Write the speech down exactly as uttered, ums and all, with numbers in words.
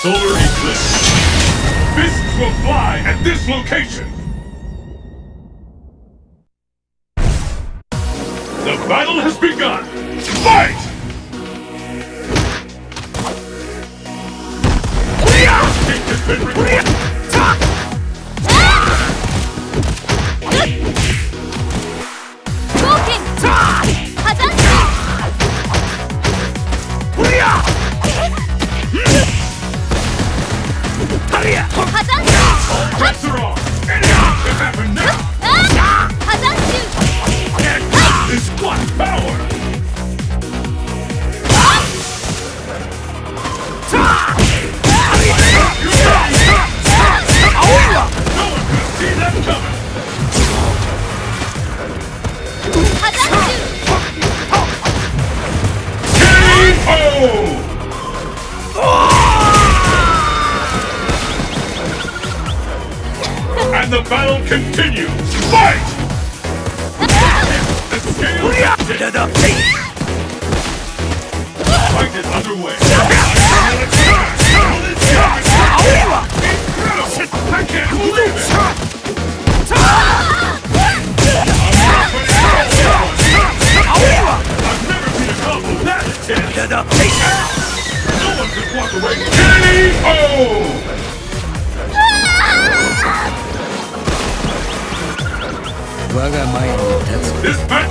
solar eclipse. Fists will fly at this location. The battle has begun. Fight! It has been recorded. Threats are on! Anything can happen now! And this one power! No one could see that coming! K O! And the battle continues! Fight! The scale is Fight is underway! Incredible! I can't believe it! I've never seen a combo that intense! No one could walk away! K O! This match